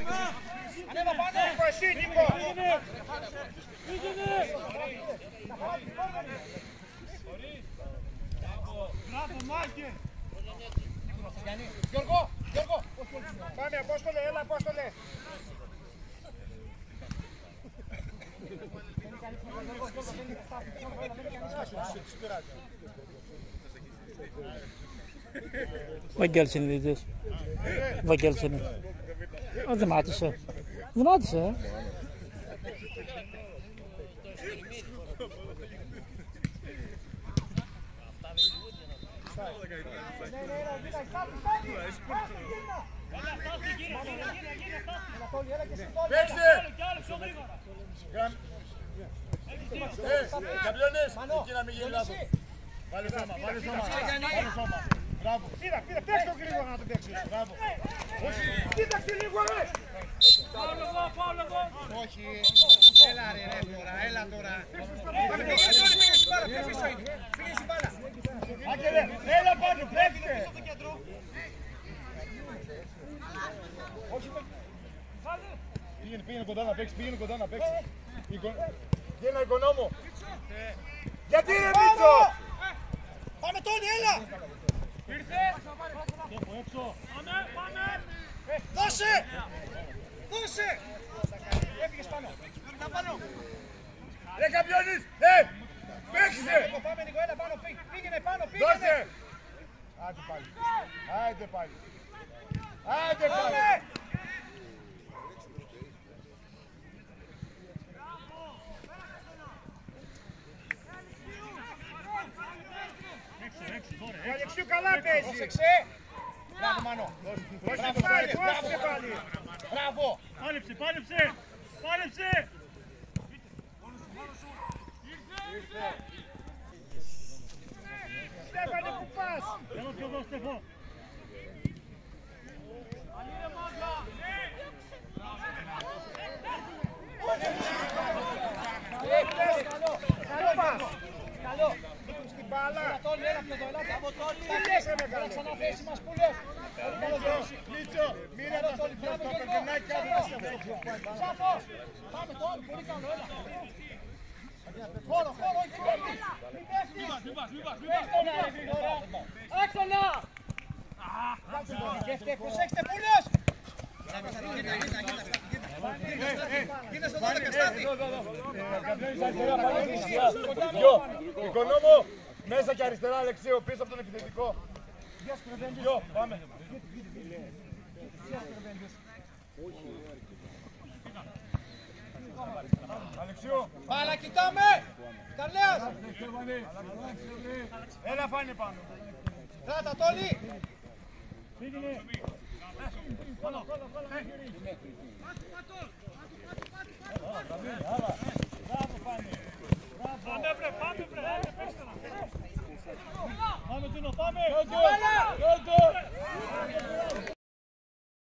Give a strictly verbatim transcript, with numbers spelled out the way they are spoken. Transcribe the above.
Ανέβα πάνω. Νίκο, εσύ, Νίκο. Μπράβο, Μάκη. Γιώργο, Γιώργο. Πάμε, Απόστολε, έλα, Απόστολε. Βαγγέλης είναι διαιτητής. Βαγγέλης είναι. Δεν μάτισε. Δεν μάτισε. Παίξτε! Ε, καμπιόνες, εκεί να μην γίνει λάθος. Βάλε σώμα, βάλε σώμα, βάλε σώμα. Μπράβο. Πήρα, πήρα, παίξτε το γρήγορα να το παίξεις. Μπράβο. Όχι, κοίταξε λίγο ρε. Πάω εγώ, πάω εγώ. Όχι, έλα ρε ρε τώρα, έλα τώρα. Πάμε, πήγαινε όλοι, πήγαινε στην μπάλα, πιο πίσω είναι. Πήγαινε στην μπάλα. Άγγελε, έλα πάνω, παίξτε. Πήγαινε, πήγαινε κοντά να παίξεις, πήγαινε κοντά να παίξεις. Γέννα Οικονόμου. Γιατί ρε Μίτσο! Πάμε Τόνι, έλα! Ήρθε! Πάμε, πάμε! Δώσε! Δώσε! Έφυγες πάνω. Τα πάνω. Ρε Καμπιόνης! Ε! Παίξτε! Πάμε Νίκο, έλα πάνω, πήγαινε πάνω, πήγαινε! Δώσε! Άντε πάλι. Άντε πάλι. Άντε πάλι. Ο Αλεξίου καλά παίζει. Πρόσεξε. Μπράβο Μανώ. Μπράβο πάλι, μπράβο πάλι. Μπράβο. Πάλεψε, πάλεψε. Πάλεψε. Ήρθε. Στέφανε που πας. Έλα πιο εδώ Στέφο. Αλήρε μάγκα. Καλό πας. Καλό. Στην μπάλα. Τι λες ρε με καλό. Ξαναθέσει μας που λες. Λίτσο, μοίρα τα στο περκενάκι κάτω να σε βρέχει. Σαφώς. Πάμε τώρα, πολύ καλό, έλα. Χώρο, χώρο, όχι πέφτει. Μην πέφτει. Μην πας, μην πας, μην πας. Άξονα. Προσέξτε πουλος. Γίνε στο δώδεκα στάθη. Οικονόμο, μέσα και αριστερά Αλεξίου, πίσω από τον επιθετικό. Γιο, πάμε. Αλεξίου. Πάλα, κοιτάμε. Καρλέας. Έλα φάνε πάνω. Κράτα, Τόλι. Πήγαινε. Κόλο, κόλο, κόλο. Μπράβο, πάμε. Πάμε, βρε, πάμε, βρε. Πάμε, Τίνο, πάμε. Πάμε.